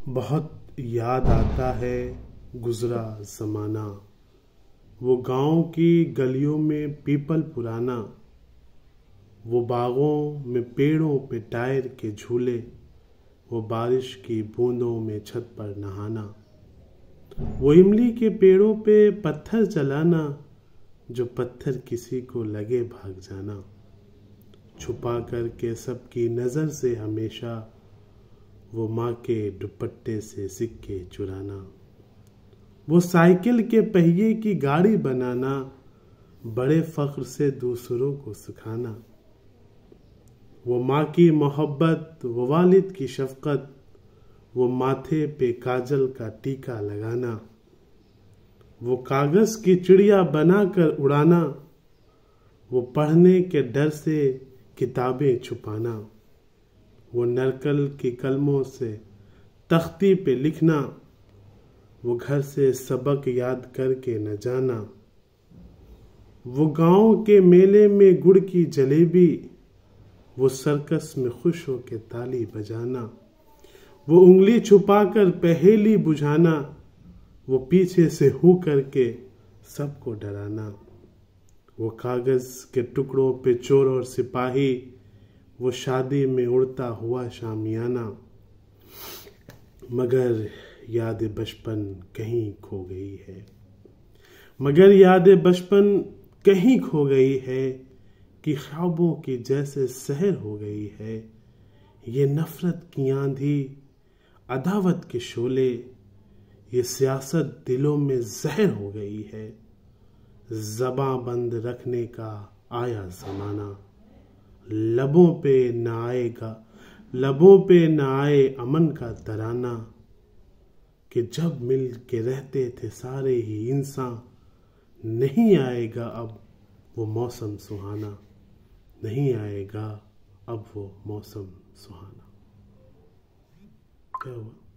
बहुत याद आता है गुजरा ज़माना, वो गांव की गलियों में पीपल पुराना, वो बागों में पेड़ों पे टायर के झूले, वो बारिश की बूंदों में छत पर नहाना, वो इमली के पेड़ों पे पत्थर चलाना, जो पत्थर किसी को लगे भाग जाना, छुपा करके सबकी नज़र से हमेशा वो माँ के दुपट्टे से सिक्के चुराना, वो साइकिल के पहिए की गाड़ी बनाना, बड़े फख्र से दूसरों को सिखाना, वो माँ की मोहब्बत, वो वालिद की शफकत, वो माथे पे काजल का टीका लगाना, वो कागज की चिड़िया बनाकर उड़ाना, वो पढ़ने के डर से किताबें छुपाना, वो नरकल की कलमों से तख्ती पे लिखना, वो घर से सबक याद करके न जाना, वो गांव के मेले में गुड़ की जलेबी, वो सर्कस में खुश होके ताली बजाना, वो उंगली छुपाकर पहेली बुझाना, वो पीछे से हू करके सबको डराना, वो कागज के टुकड़ों पे चोर और सिपाही, वो शादी में उड़ता हुआ शामियाना, मगर याद बचपन कहीं खो गई है, मगर याद बचपन कहीं खो गई है, कि ख्वाबों की जैसे सहर हो गई है, ये नफरत की आंधी, अदावत के शोले, ये सियासत दिलों में जहर हो गई है, ज़बां बंद रखने का आया ज़माना, लबों पे न आए अमन का तराना, कि जब मिल के रहते थे सारे ही इंसान, नहीं आएगा अब वो मौसम सुहाना, नहीं आएगा अब वो मौसम सुहाना। क्या हुआ?